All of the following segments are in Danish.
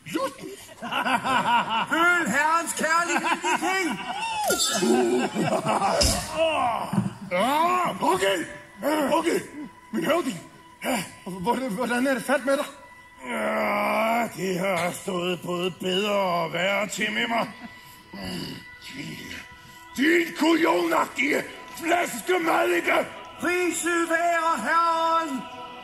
Lutten. Føl herrens kærlighed i ting. Okay. Men høvding, hvordan er det fat med dig? Ja, det har stået både bedre og værre til med mig. Din kujonagtige flaskemadike! Priset være herren.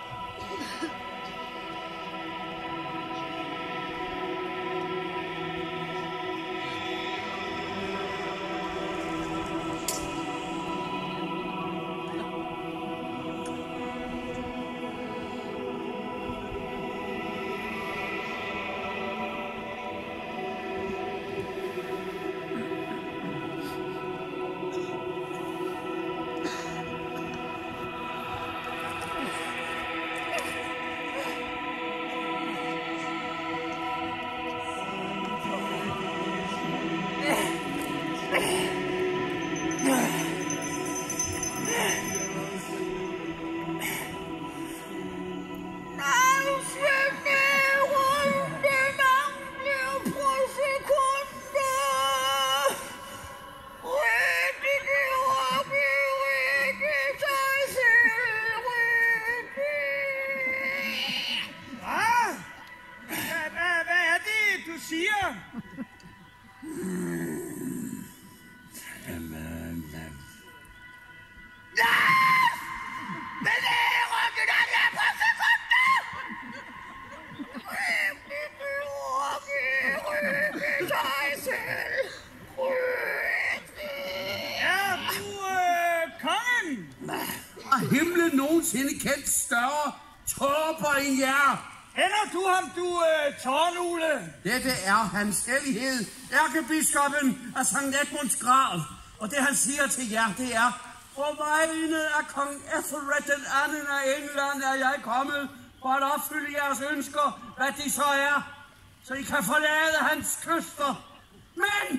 Har himlen nogensinde kendt større tåber end jer? Kender du ham, du tårnugle? Dette er hans hellighed, ærkebiskoppen af Sankt Edmunds grav. Og det han siger til jer, det er: på vegne af kong Ethelred den anden af England er jeg kommet for at opfylde jeres ønsker, hvad de så er, så I kan forlade hans kyster. Men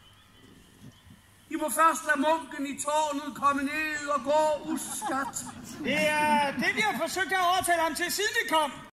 I må først lade munken i tårnet komme ned og gå uskat. Det er det, vi har forsøgt at overtale ham til, siden vi kom.